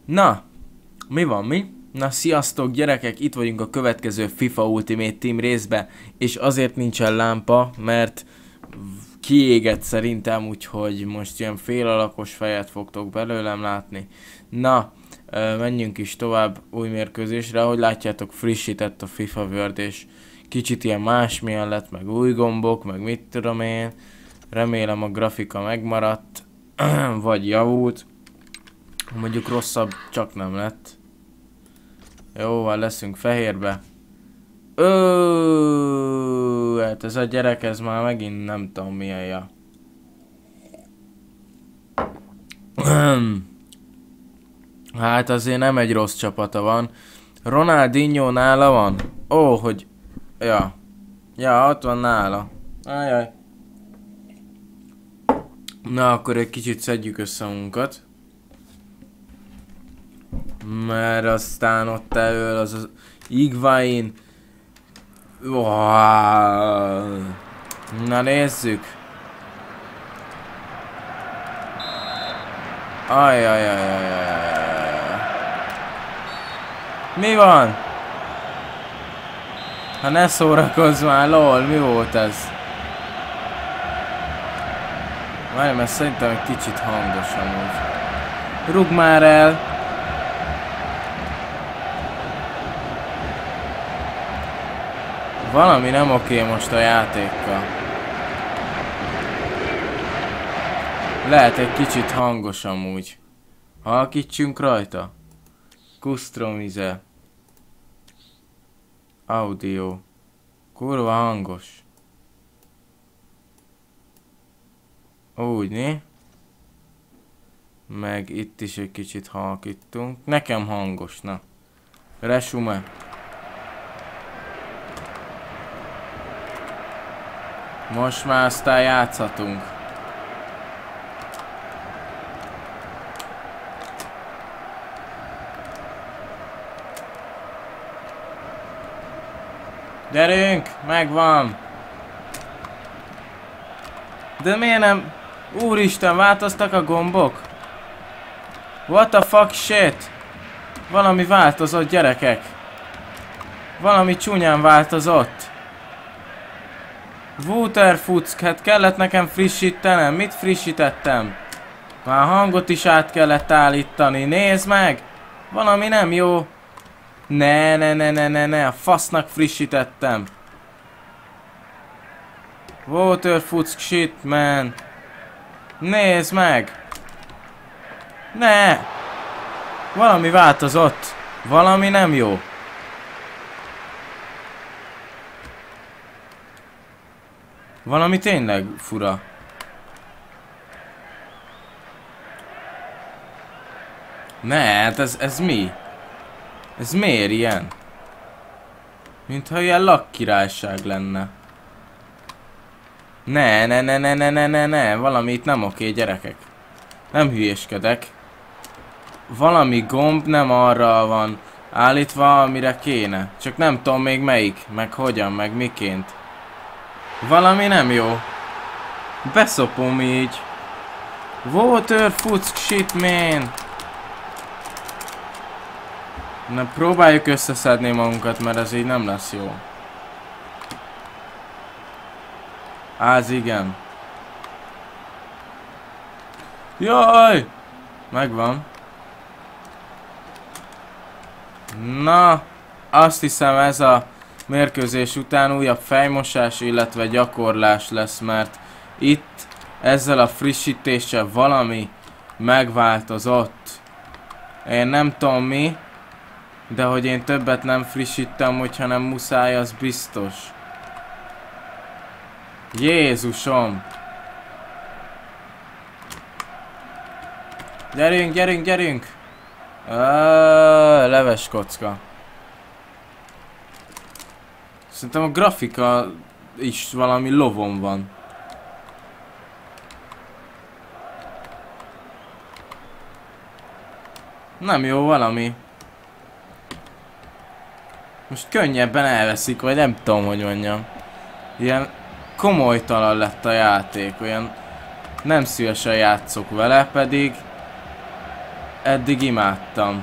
Na, mi van mi? Na sziasztok gyerekek, itt vagyunk a következő FIFA Ultimate Team részbe, és azért nincsen lámpa, mert kiégett szerintem, úgyhogy most ilyen félalakos fejet fogtok belőlem látni. Na, menjünk is tovább új mérkőzésre, ahogy látjátok frissített a FIFA World, és kicsit ilyen másmilyen lett, meg új gombok, meg mit tudom én. Remélem a grafika megmaradt, vagy javult. Mondjuk rosszabb csak nem lett. Jóval leszünk fehérbe. Hát ez a gyerek, ez már megint nem tudom milyen ja. Hát azért nem egy rossz csapata van. Ronaldinho nála van? Ó, hogy... Ja. Ja, ott van nála. Ajaj. Na, akkor egy kicsit szedjük össze magunkat. Mert aztán ott elől az Higuaín. Na nézzük. Ajajajajajajajajaj. Mi van? Ha ne szórakozz már, lol, mi volt ez? Várj, mert szerintem egy kicsit hangos amúgy. Rúgd már el! Valami nem oké most a játékkal. Lehet egy kicsit hangos amúgy. Halkítsunk rajta. Customize. Audio. Kurva hangos. Úgy, né? Meg itt is egy kicsit halkítunk. Nekem hangos, na. Resume. Most már aztán játszhatunk. Gyerünk! Megvan! De miért nem... Úristen, változtak a gombok? What the fuck shit? Valami változott, gyerekek. Valami csúnyán változott. Waterfuck, hát kellett nekem frissítenem. Mit frissítettem? Már hangot is át kellett állítani. Nézd meg! Valami nem jó. Ne, a fasznak frissítettem. Waterfuck shit, man. Nézd meg! Ne! Valami változott. Valami nem jó. Valami tényleg fura. Ne, hát ez mi? Ez miért ilyen? Mintha ilyen lakkirályság lenne. Ne, valami itt nem oké, gyerekek. Nem hülyéskedek. Valami gomb nem arra van állítva, amire kéne. Csak nem tudom még melyik, meg hogyan, meg miként. Valami nem jó. Beszopom így. Waterfuck shit, man. Na, próbáljuk összeszedni magunkat, mert ez így nem lesz jó. Az igen. Jaj! Megvan. Na, azt hiszem ez a mérkőzés után újabb fejmosás, illetve gyakorlás lesz, mert itt ezzel a frissítéssel valami megváltozott. Én nem tudom mi, de hogy én többet nem frissítem, hogyha nem muszáj, az biztos. Jézusom! Gyerünk! Leves kocka. Szerintem a grafika is valami lovon van. Nem jó valami. Most könnyebben elveszik, vagy nem tudom, hogy mondjam. Ilyen komolytalan lett a játék, olyan nem szívesen játszok vele, pedig Eddig imádtam.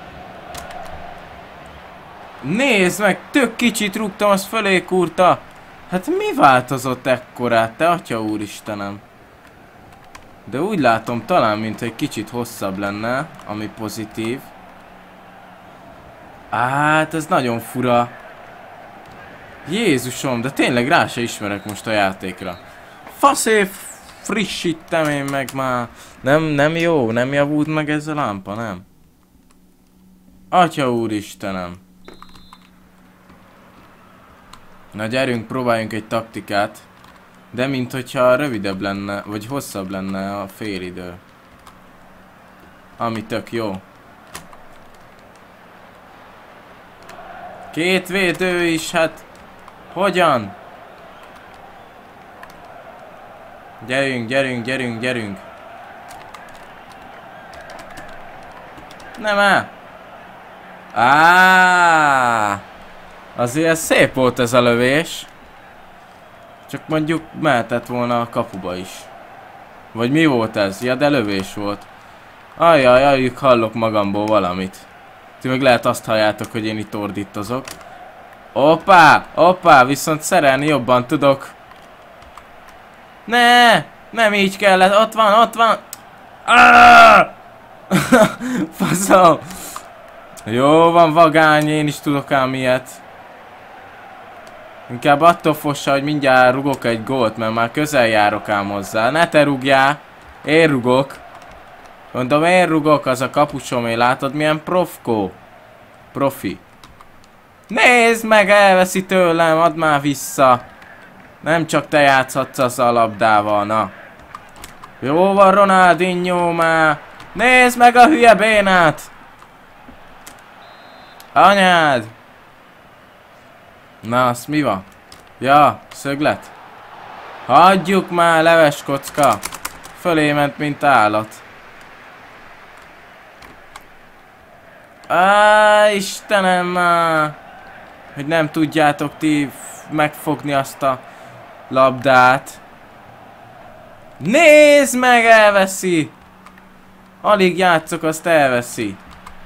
Nézd meg, tök kicsit rúgtam, az fölé kurta. Hát mi változott ekkorát, te atya úristenem? De úgy látom talán, mint egy kicsit hosszabb lenne, ami pozitív. Hát ez nagyon fura. Jézusom, de tényleg rá se ismerek most a játékra. Faszé, frissítem én meg már. Nem jó, nem javult meg ez a lámpa, nem? Atya úristenem. Na gyerünk, próbáljunk egy taktikát. De mint hogyha rövidebb lenne, vagy hosszabb lenne a félidő. Ami tök jó. Két védő is, hát... Hogyan? Gyerünk, gyerünk, gyerünk, gyerünk. Nem áll. Azért szép volt ez a lövés. Csak mondjuk mehetett volna a kapuba is. Vagy mi volt ez? Ja, de lövés volt. Ajjaj, hallok magamból valamit. Ti meg lehet azt halljátok, hogy én itt ordítozok. Hoppá, viszont szerelni jobban tudok. Ne, nem így kellett, ott van. Faszom. Jó van, vagány, én is tudok ám ilyet. Inkább attól fossa, hogy mindjárt rugok egy gólt, mert már közel járok ám hozzá. Ne te rúgjál, én rugok. Mondom, én rugok, az a kapusomé, látod milyen profkó? Profi. Nézd meg, elveszi tőlem, add már vissza. Nem csak te játszhatsz az a labdával, na. Jó van, Ronaldinho már. Nézd meg a hülye bénát. Anyád. Na, az mi van? Ja, szöglet. Hagyjuk már, leves kocka. Fölé ment, mint állat. Istenem már. Hogy nem tudjátok ti megfogni azt a labdát. Nézd meg, elveszi. Alig játszok, azt elveszi.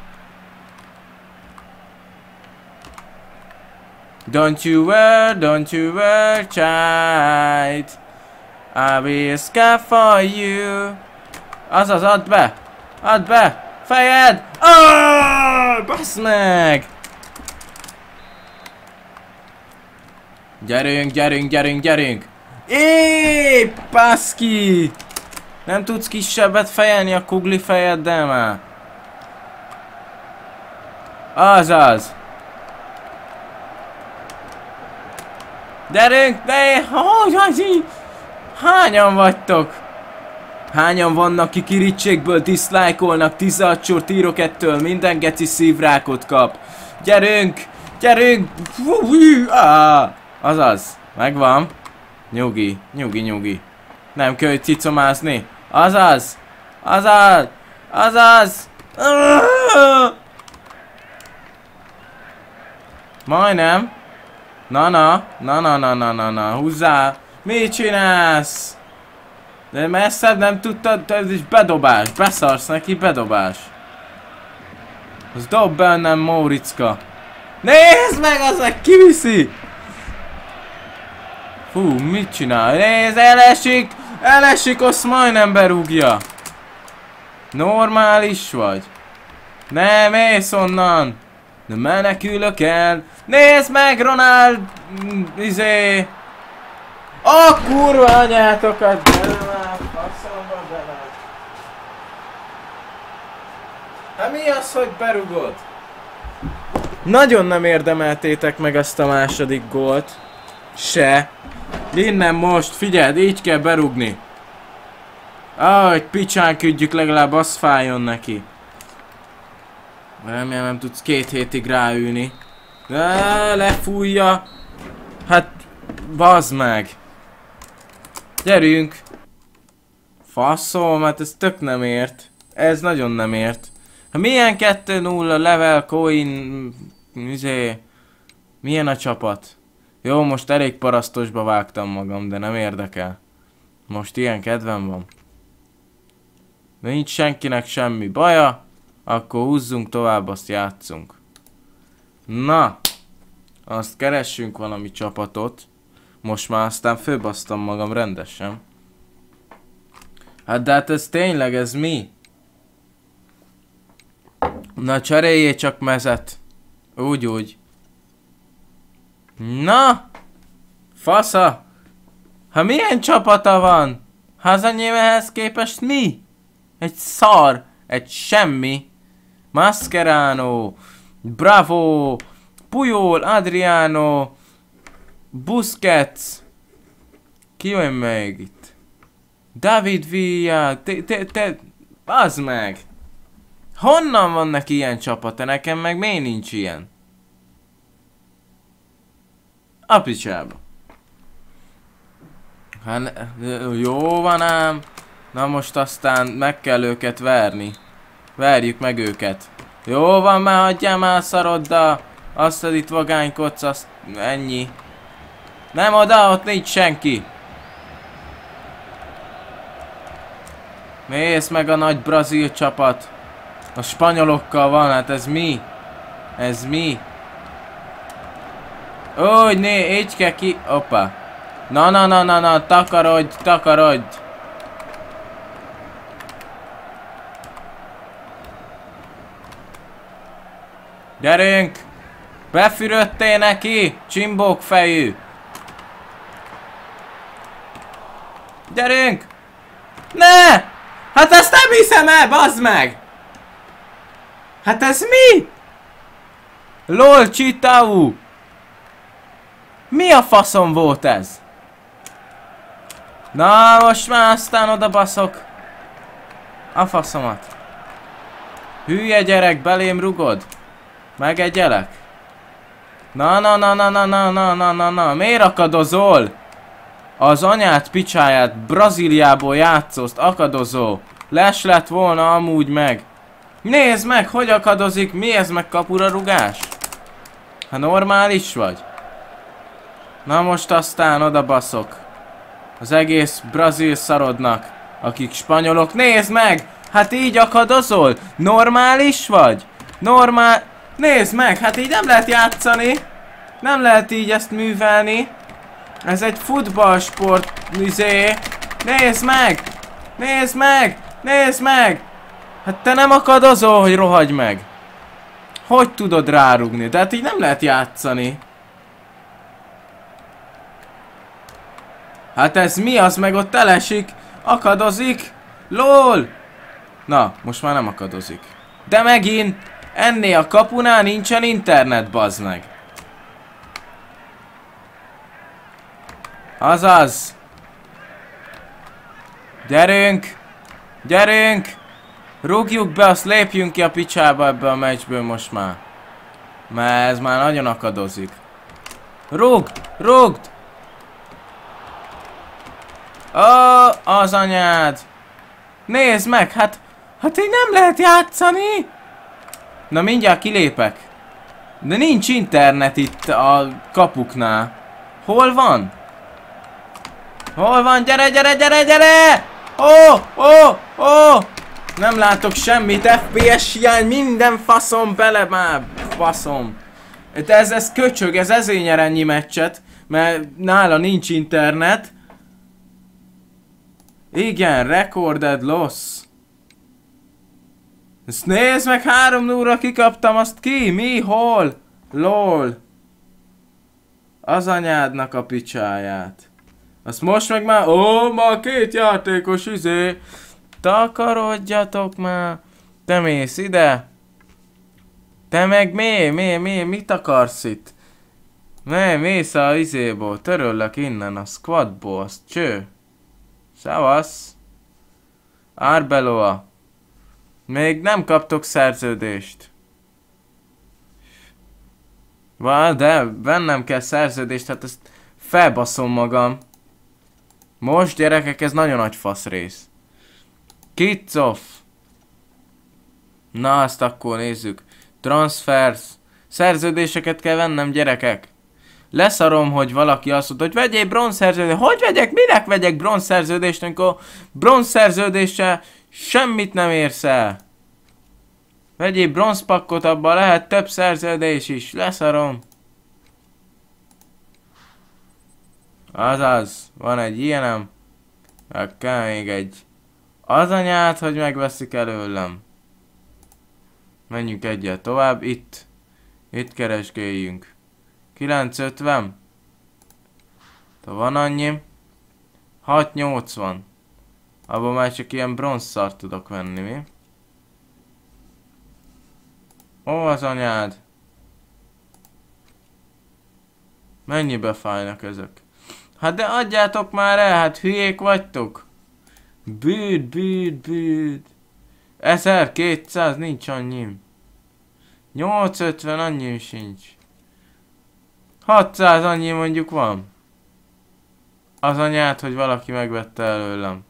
Don't you worry, child. I will scar for you. Azaz, add be! Add be! Fejed! Basz meg! Gyerünk, gyerünk, gyerünk, gyerünk! Baszki! Nem tudsz kisebbet fejelni a kugli fejeddel már? Azaz! Gyerünk, de hogy? Hányan vagytok? Hányan vannak, akik irítségből diszlájkolnak, 16 sort írok ettől, minden geci szívrákot kap. Gyerünk! Gyerünk! Azaz, megvan. Nyugi, nyugi, nyugi. Nem kell cicomázni. Azaz! Azaz! Azaz! Majdnem. Na, húzzál! Mit csinálsz? De messzebb nem tudtad, ez is bedobás, beszarsz neki, bedobás. Az dob bennem, Móriczka. Nézd meg, az meg kiviszi! Fú, mit csinál? Nézd, elesik, azt majdnem berúgja. Normális vagy? Nem, mész onnan. De menekülök el. Nézd meg, Ronald! A kurva anyátokat! Faszomba bele! Hát mi az, hogy berugod? Nagyon nem érdemeltétek meg azt a második gólt. Se. Innen most, figyeld, így kell berugni. Hogy picsán küldjük, legalább az fájjon neki. Remélem nem tudsz 2 hétig ráülni. Lefújja. Hát, bazd meg. Gyerünk. Faszom, hát ez tök nem ért. Ez nagyon nem ért. Hát milyen 2-0 level coin... Milyen a csapat? Jó, most elég parasztosba vágtam magam, de nem érdekel. Most ilyen kedvem van. Nincs senkinek semmi baja. Akkor húzzunk tovább, azt játszunk. Na! Azt keressünk valami csapatot. Most már aztán fölbasztam magam rendesen. Hát de hát ez tényleg, ez mi? Na cseréljé csak mezet. Úgy. Na! Fasza! Ha milyen csapata van? Hazanyém ehhez képest mi? Egy szar, egy semmi. Mascherano, Bravo, Puyol, Adriano, Busquets. Ki jön még itt? David Villa, bazd meg! Honnan van neki ilyen csapata? Nekem meg miért nincs ilyen? A picsába. Hát, jó van ám. Na most aztán meg kell őket verni. Verjük meg őket. Jó van, már hagyjál már szaroddal. Azt itt vagánykodsz, azt ennyi. Nem oda, ott nincs senki. Nézd meg a nagy brazil csapat. A spanyolokkal van, hát ez mi? Ez mi? Úgy, így kell ki... Opa. Na, takarodj. Gyerünk! Befürödtél neki, csimbók fejű! Gyerünk! Ne! Hát ezt nem hiszem el, bazd meg! Hát ez mi? LOL Csitau! Mi a faszom volt ez? Na, most már aztán oda baszok. A faszomat. Hülye gyerek, belém rugod. Megegyelek? Na, miért akadozol? Az anyát picsáját, Brazíliából játszózt, akadozó. Les lett volna amúgy meg. Nézd meg, hogy akadozik, mi ez meg kapura rugás? Ha normális vagy? Na most aztán oda baszok. Az egész brazil szarodnak, akik spanyolok. Nézd meg! Hát így akadozol? Normális vagy? Nézd meg, hát így nem lehet játszani. Nem lehet így ezt művelni. Ez egy futballsport, műzé. Nézd meg! Hát te nem akadozol, hogy rohagy meg. Hogy tudod rárugni? De hát így nem lehet játszani. Hát ez mi? Az meg ott elesik. Akadozik. LOL! Na, most már nem akadozik. De megint, ennél a kapunál nincsen internet, bazd meg. Azaz. Gyerünk! Rúgjuk be, azt lépjünk ki a picsába ebbe a meccsből most már. Mert ez már nagyon akadozik. Rúgd! Ó, az anyád! Nézd meg, hát így nem lehet játszani! Na mindjárt kilépek. De nincs internet itt a kapuknál. Hol van? Gyere! Ó! Nem látok semmit, FPS hiány, minden faszom bele már, faszom. De ez köcsög, ez ezért nyer ennyi meccset, mert nála nincs internet. Igen, recorded loss. Ezt nézd meg, 3-0-ra kikaptam, azt ki? Mi? Hol? LOL. Az anyádnak a picsáját. Azt most meg már... Ó, ma 2 játékos izé. Takarodjatok már. Te mész ide? Te meg mit akarsz itt? Mész a izéból. Töröllek innen a squadból. Azt cső. Szevasz. Arbeloa. Még nem kaptok szerződést. De bennem kell szerződést, hát ezt felbaszom magam. Most gyerekek, ez nagyon nagy fasz rész. Kids off. Na, azt akkor nézzük. Transfers. Szerződéseket kell vennem, gyerekek. Leszarom, hogy valaki azt mondta, hogy vegyél bronzszerződést. Hogy vegyek? Minek vegyek bronzszerződést, amikor bronzszerződéssel semmit nem érsz el? Vegyél bronzpakkot, abban lehet több szerződés is. Leszarom. Azaz, van egy ilyenem. Kell még egy. Az anyát, hogy megveszik előlem. Menjünk egyet tovább. Itt. Itt keresgéljünk. 950. Van annyi. 680. Abban már csak ilyen bronzszart tudok venni, mi? Ó, az anyád. Mennyibe fájnak ezek? Hát de adjátok már el, hát hülyék vagytok. Bűd. 1200, nincs annyim. 850, annyim sincs. 600 annyi mondjuk van. Az anyát, hogy valaki megvette előlem.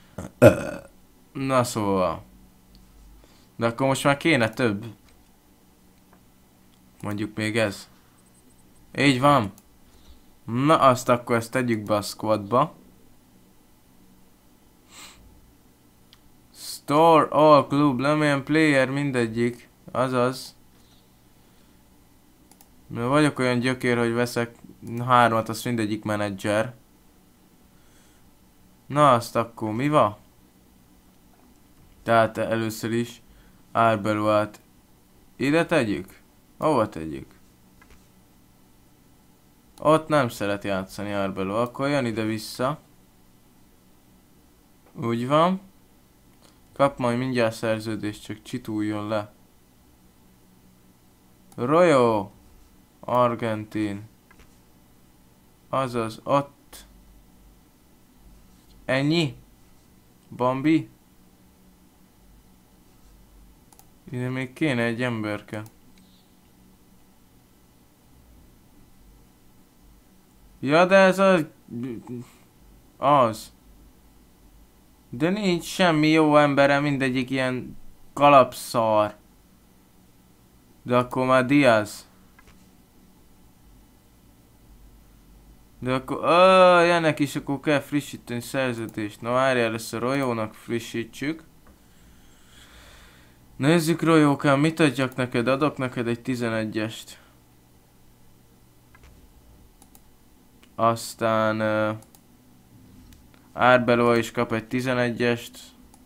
Na szóval. De akkor most már kéne több. Mondjuk még ez. Így van. Na azt akkor ezt tegyük be a squadba. Store all club, lemilyen player mindegyik. Azaz. Mert vagyok olyan gyökér, hogy veszek 3-at, az mindegyik menedzser. Na azt akkor mi van? Tehát először is Arbeloát ide tegyük? Hova tegyük? Ott nem szeret játszani Arbelo, akkor jön ide vissza. Úgy van. Kap majd mindjárt szerződést, csak csituljon le. Royo! Argentin. Azaz, ott. Ennyi? Bambi? Ide még kéne egy emberke. Ja, de ez az. De nincs semmi jó embere, mindegyik ilyen kalapszar. De akkor már Diaz. De akkor, ennek is akkor kell frissíteni szerződést. Na várj, először Royónak frissítsük. Nézzük Royókám, mit adjak neked? Adok neked egy 11-est. Aztán Arbeloa is kap egy 11-est.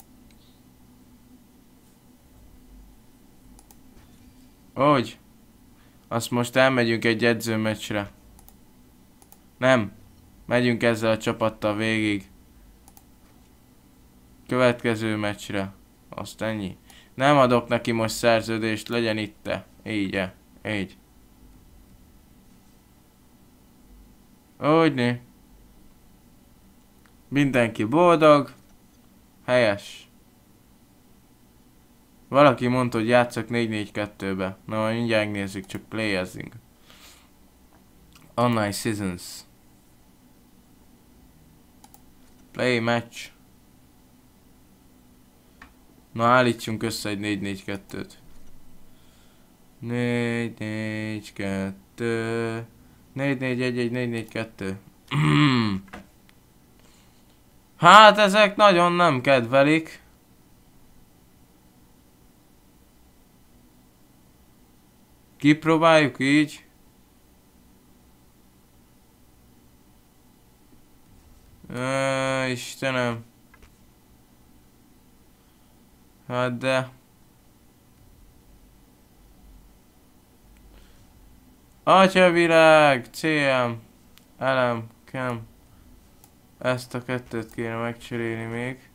Hogy? Azt most elmegyünk egy edzőmeccsre. Nem. Megyünk ezzel a csapattal végig. Következő meccsre. Azt ennyi. Nem adok neki most szerződést, legyen itt. Így-e. Így. Úgyni. Mindenki boldog. Helyes. Valaki mondta, hogy játszok 4-4-2-be. Na majd mindjárt nézzük, csak playezzünk. Online seasons. Play match. Na állítsunk össze egy 4-4-2-t. 4-4-2. 4-4-1-1-4-4-2. Hát ezek nagyon nem kedvelik. Kipróbáljuk így. Istenem. Hát de. Atyavilág, CM, elem, kem. Ezt a kettőt kéne megcserélni még.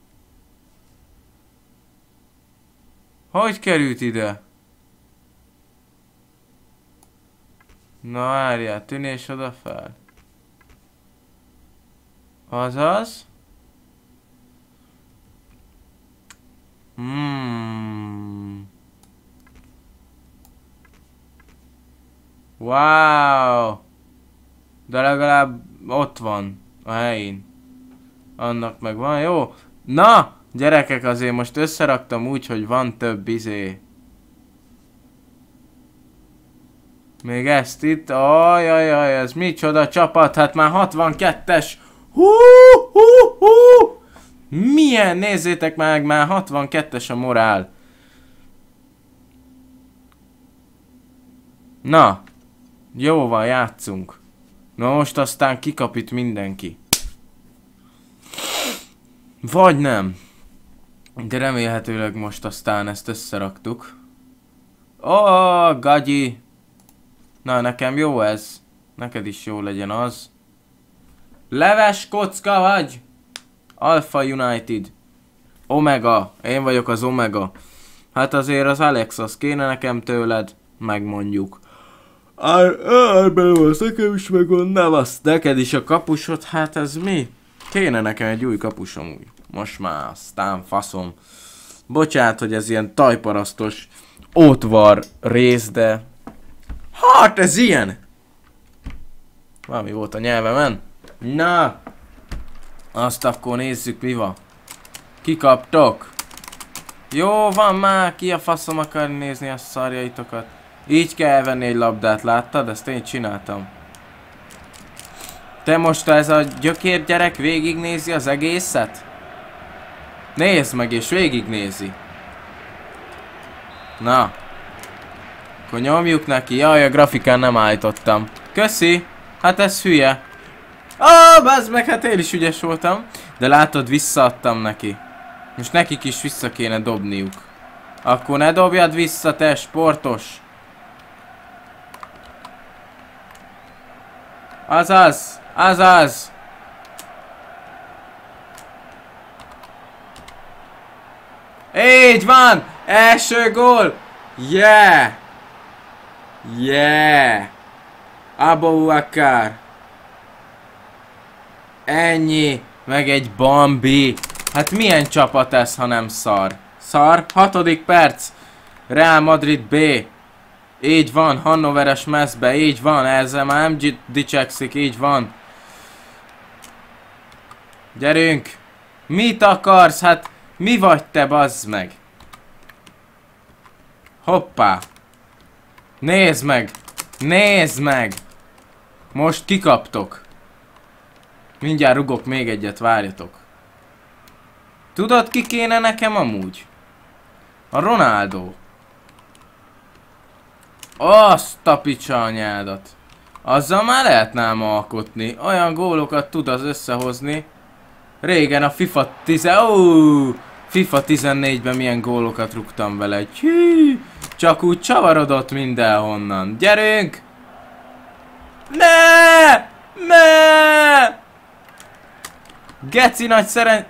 Hogy került ide? Na várjál, tűnés oda fel. Azaz. Wow. De legalább ott van a helyén. Annak meg van, jó? Na! Gyerekek, azért most összeraktam úgy, hogy van több izé. Még ezt itt, ajajaj, ez micsoda csapat, hát már 62-es. Hú. Milyen, nézzétek meg, már 62-es a morál. Na, jó van, játszunk. Na most aztán kikap itt mindenki. Vagy nem. De remélhetőleg most aztán ezt összeraktuk. Gagyi! Na, nekem jó ez. Neked is jó legyen az. Leves kocka vagy! Alpha United. Omega. Én vagyok az Omega. Hát azért az Alex, az kéne nekem tőled. Megmondjuk. Árben nekem is megvan, nem az. Neked is a kapusod, hát ez mi? Kéne nekem egy új kapusom úgy. Most már aztán faszom. Bocsánat, hogy ez ilyen tajparasztos ótvar rész, de... Hát ez ilyen! Valami volt a nyelvemen. Na! Azt akkor nézzük, mi van. Kikaptok. Jó van már, ki a faszom akar nézni a szarjaitokat. Így kell venni egy labdát, láttad? Ezt én csináltam. Te most ez a gyökér gyerek végignézi az egészet? Nézd meg és végignézi. Na. Akkor nyomjuk neki. Jaj, a grafikán nem állítottam. Köszi. Hát ez hülye. Bazd meg, hát én is ügyes voltam. De látod, visszaadtam neki. Most nekik is vissza kéne dobniuk. Akkor ne dobjad vissza, te sportos. Azaz. Azaz. Így van! Első gól! Yeah! Yeah! Abu Bakar. Ennyi! Meg egy Bambi! Hát milyen csapat ez, ha nem szar? Szar? 6. perc! Real Madrid B. Így van, Hannoveres mezbe, így van, ezzel már nem dicsekszik, így van. Gyerünk! Mit akarsz? Hát mi vagy te, bazd meg? Hoppá! Nézd meg! Nézd meg! Most kikaptok. Mindjárt rugok még egyet, várjatok. Tudod, ki kéne nekem amúgy? A Ronaldo. Azt a picsa anyádat. Azzal már lehetnám alkotni. Olyan gólokat tud az összehozni. Régen a FIFA 14-ben milyen gólokat rúgtam vele. Hű, csak úgy csavarodott mindenhonnan. Gyerünk! Ne! Ne! Geci nagy szeren...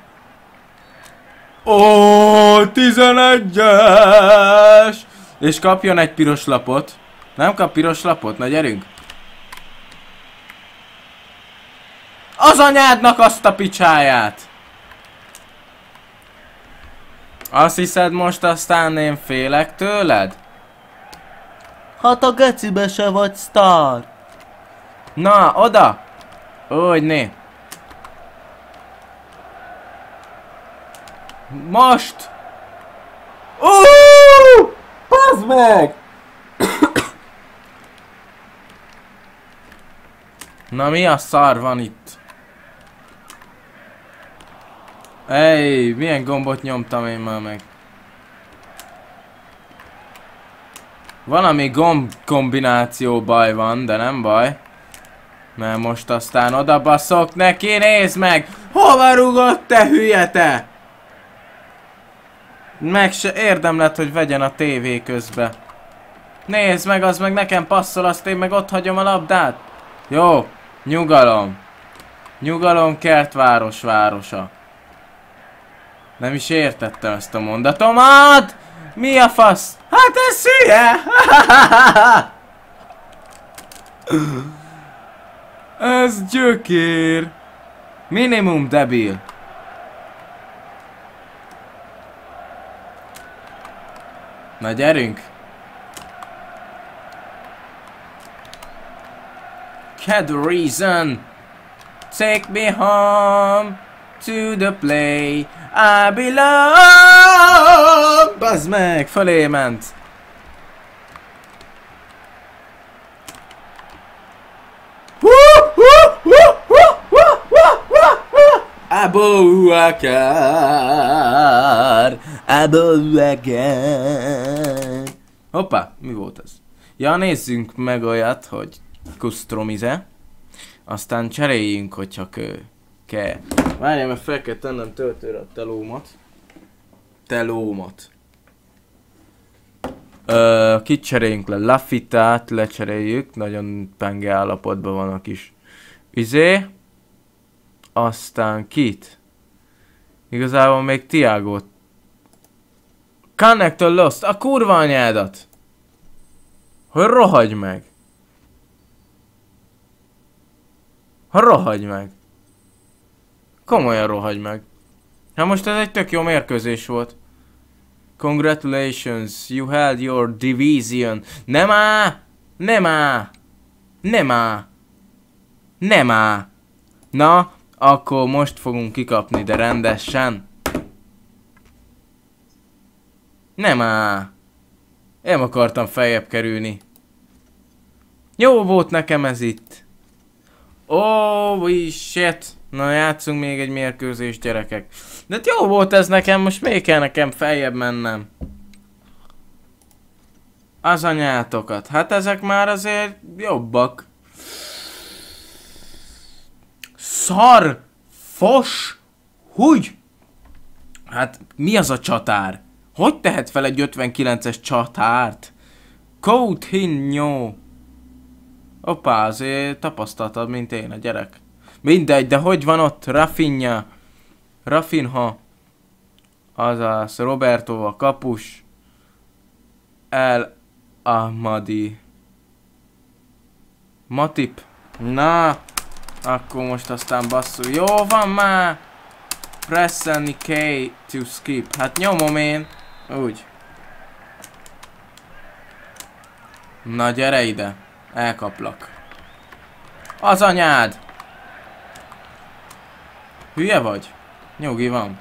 11-es! És kapjon egy piros lapot. Nem kap piros lapot? Na gyerünk! Az anyádnak azt a picsáját! Azt hiszed most aztán én félek tőled? Hát a gecibe se vagy sztár! Na, oda! Úgy né! Most! Bazd meg! Na mi a szar van itt? Ej, milyen gombot nyomtam én már meg? Valami gomb kombináció baj van, de nem baj. Mert most aztán oda baszok neki, nézd meg! Hova rúgott, te hülye te? Meg se érdem lett, hogy vegyen a tévé közbe. Nézd meg, az meg nekem passzol, azt én meg ott hagyom a labdát. Jó, nyugalom. Nyugalom, kertváros városa. Nem is értettem ezt a mondatomat. Mi a fasz? Hát ez hülye! Ez gyökér. Minimum debil. Na gyerünk! Had a reason. Take me home to the play I belong. Bazd meg, fölé ment. Abu Bakar. Abu Bakar. Hoppá, mi volt ez? Ja, nézzünk meg olyat, hogy customize. Aztán cseréljünk, hogyha kell. Várjál, mert fel kell tennem töltőre a telómat. Kit cseréljünk le? Lafitát lecseréljük. Nagyon penge állapotban van a kis Aztán kit? Igazából még Tiago. Connector Lost. A kurva anyádat! Hogy rohagy meg! Rohagy meg! Komolyan rohagy meg! Hát most ez egy tök jó mérkőzés volt. Congratulations, you held your division. Nem á! Nem á! Nem á! Nem á! Na, akkor most fogunk kikapni, de rendesen. Nem á! Én akartam feljebb kerülni. Jó volt nekem ez itt. Oh, shit. Na, játszunk még egy mérkőzést, gyerekek. De jó volt ez nekem, most még kell nekem feljebb mennem. Az anyátokat. Hát ezek már azért jobbak. Szar! Fos! Húgy! Hát mi az a csatár? Hogy tehet fel egy 59-es csatárt? Coutinho! Hoppá, azért tapasztaltad, mint én a gyerek. Mindegy, de hogy van ott? Rafinha. Azaz, Roberto a kapus. El Ahmadi. Matip. Na, akkor most aztán basszul. Jó van már! Press any K to skip. Hát nyomom én. Úgy. Na gyere ide. Elkaplak. Az anyád! Hülye vagy? Nyugi van.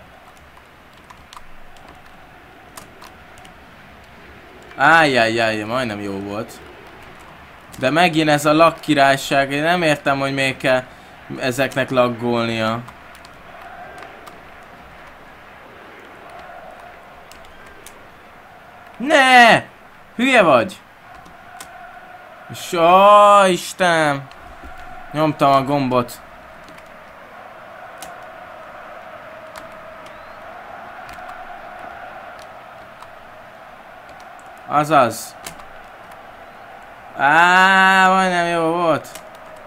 Ájjájjáj, majdnem jó volt. De megint ez a lag királyság, én nem értem, hogy miért kell ezeknek laggolnia. Ne! Hülye vagy! Ó, Istenem! Nyomtam a gombot. Azaz. Majdnem jó volt.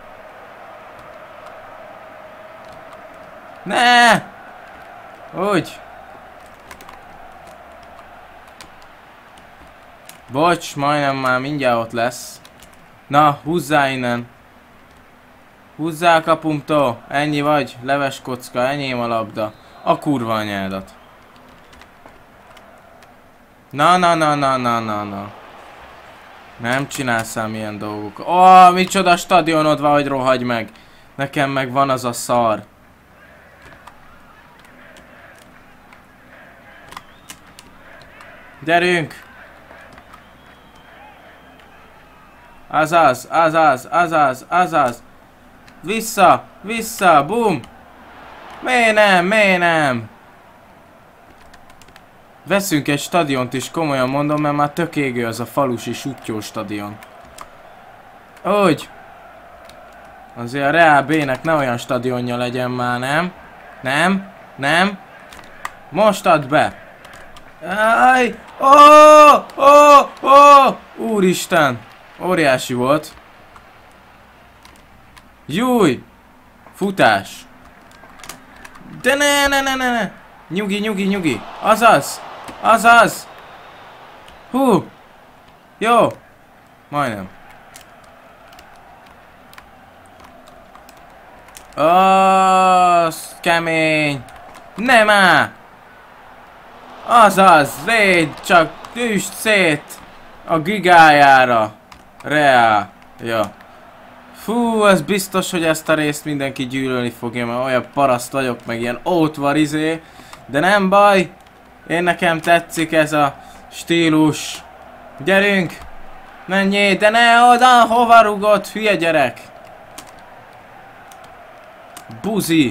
Ne! Úgy. Bocs, majdnem már mindjárt ott lesz. Na, húzzál innen. Húzzál kapumtól. Ennyi vagy. Leves kocka, enyém a labda. A kurva anyádat. Na. Nem csinálsz ám ilyen dolgok. Micsoda stadionod van, hogy rohagy meg. Nekem meg van az a szar. Gyerünk! Azaz. Vissza, bum! Miért nem? Veszünk egy stadiont is, komolyan mondom, mert már tök égő az a falusi sutyó stadion. Úgy. Azért a Real B-nek ne olyan stadionja legyen már, nem? Nem? Most add be! Áj! Úristen! Óriási volt. Júj! Futás! De ne! Nyugi! Azaz! Hú! Jó! Majdnem. Kemény! Nem már! Azaz! Légy csak! Üst szét! A gigájára! Reál! Ja. Fú, ez biztos, hogy ezt a részt mindenki gyűlölni fogja, mert olyan paraszt vagyok, meg ilyen ótvar de nem baj! Én nekem tetszik ez a stílus. Gyerünk! Menjél, de ne oda! Hova rugod, hülye gyerek? Buzi!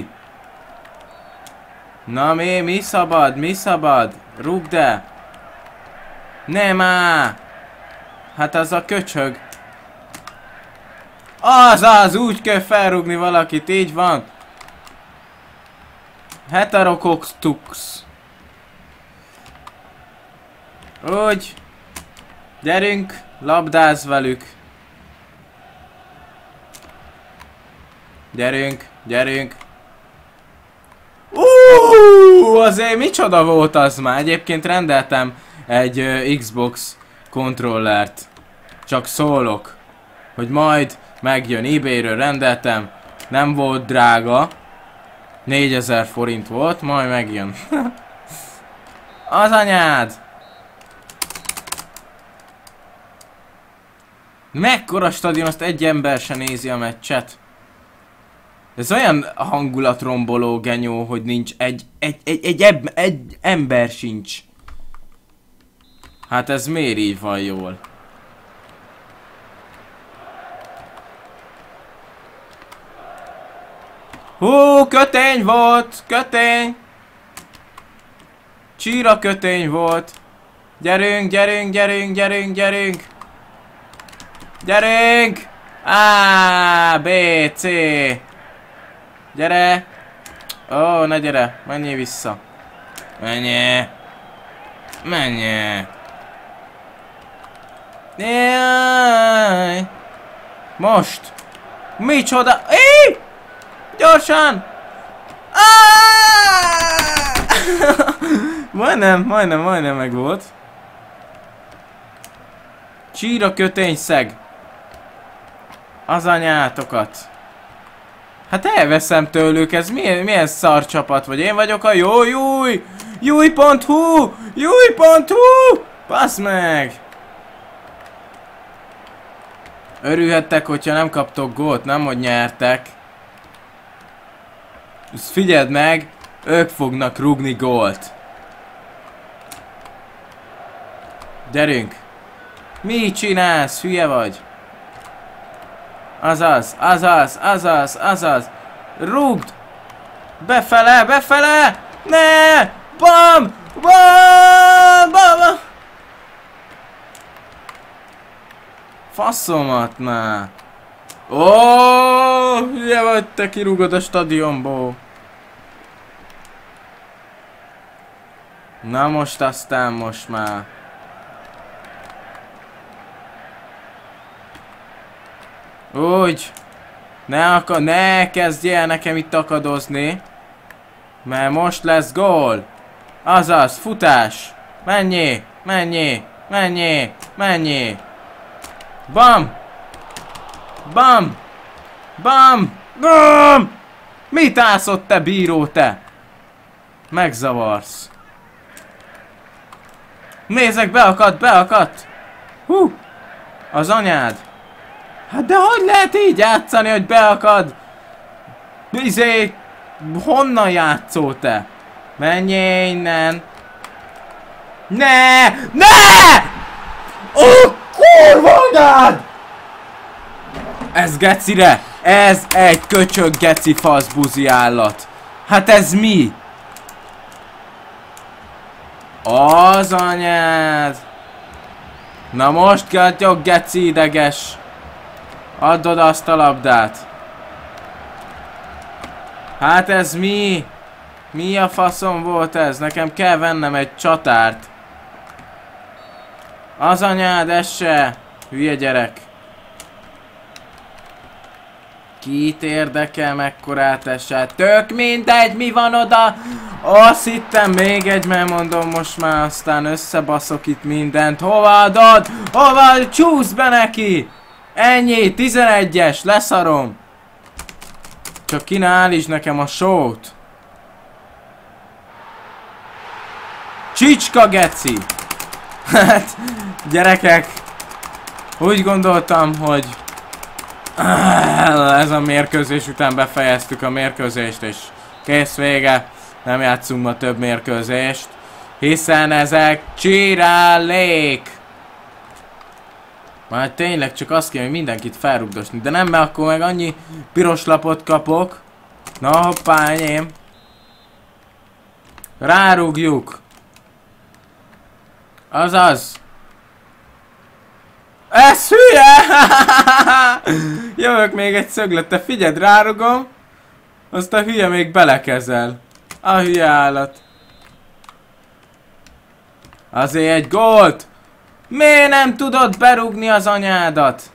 Na mi szabad? Rugd el! Nem á! Hát az a köcsög. Azaz, úgy kell felrúgni valakit, így van. Heterococcus. Úgy. Gyerünk, labdáz velük. Gyerünk, gyerünk. Azért micsoda volt az már. Egyébként rendeltem egy Xbox kontrollert. Csak szólok, hogy majd megjön. eBay-ről rendeltem. Nem volt drága. 4000 forint volt, majd megjön. Az anyád! Mekkora stadion, azt egy ember se nézi a meccset. Ez olyan hangulatromboló genyó, hogy nincs egy ember sincs. Hát ez miért így van jól? Hú, kötény volt! Kötény! Csíra kötény volt! Gyerünk, gyerünk, gyerünk, gyerünk, gyerünk! Gyerünk! A, B, C! Gyere! Ó, ne gyere! Menjél vissza! Menjél! Menjél! Jaj! Most! Micsoda! Éj! Gyorsan! Majdnem meg volt. Csíra kötény szeg. Az anyátokat. Hát elveszem tőlük, ez milyen szar csapat vagy? Én vagyok a jó júj! Júj.hu! Júj.hu! Bassz meg! Örülhettek, hogyha nem kaptok gólt, nem hogy nyertek. Ezt figyeld meg, ők fognak rúgni gólt. Gyerünk! Mit csinálsz? Hülye vagy? Azaz, azaz, azaz, azaz. Rúgd! Befele, befele! Ne! Bam! Bam! Bam! Faszomat már! Ó, hülye vagy, te kirúgod a stadionból. Na most aztán most már. Úgy. Ne kezdj el nekem itt akadozni. Mert most lesz gól. Azaz, futás. Menjél, menjél, menjél, menjél. Bam! Bam! Bam! Bam! Mit állsz ott, te bíró, te? Megzavarsz. Nézzek, beakadt, beakadt! Hú! Az anyád! Hát de hogy lehet így játszani, hogy beakad? Izé, honnan játszol te? Menjél innen! Ne! Ne! Ó, kurva anyád! Ez gecire! Ez egy köcsög geci faszbuzi állat! Hát ez mi? Az anyád! Na most gattyog, geci ideges! Add oda azt a labdát! Hát ez mi? Mi a faszom volt ez? Nekem kell vennem egy csatárt! Az anyád, ez se! Hülye gyerek! Kit érdekel, mekkorát esett? Tök mindegy, mi van oda? Azt hittem még egy, mert mondom, most már aztán összebaszok itt mindent. Hova adod? Hova? Csúsz be neki! Ennyi, 11-es, leszarom! Csak ki ne állíts nekem a sót! Csicska geci! Hát, gyerekek! Úgy gondoltam, hogy ez a mérkőzés után befejeztük a mérkőzést, és kész, vége. Nem játszunk ma több mérkőzést, hiszen ezek csirálék. Már tényleg csak azt kell, hogy mindenkit felrugdosni, de nem, mert akkor meg annyi piros lapot kapok. Na hoppá, enyém. Rárugjuk. Azaz. Ez hülye! Jövök még egy szöglettel, figyeld, rárugom. Azt a hülye még belekezel. A hülye állat. Azért egy gólt! Miért nem tudod berúgni az anyádat?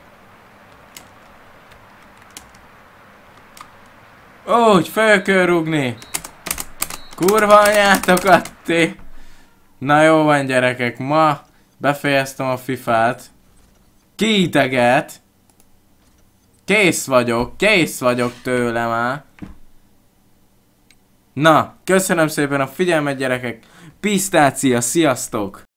Úgy, föl kell rúgni. Kurva anyátokat ti. Na jó van gyerekek, ma befejeztem a FIFA-t. Kiiteget. Kész vagyok tőle már. Na, köszönöm szépen a figyelmet gyerekek. Pisztácia, sziasztok!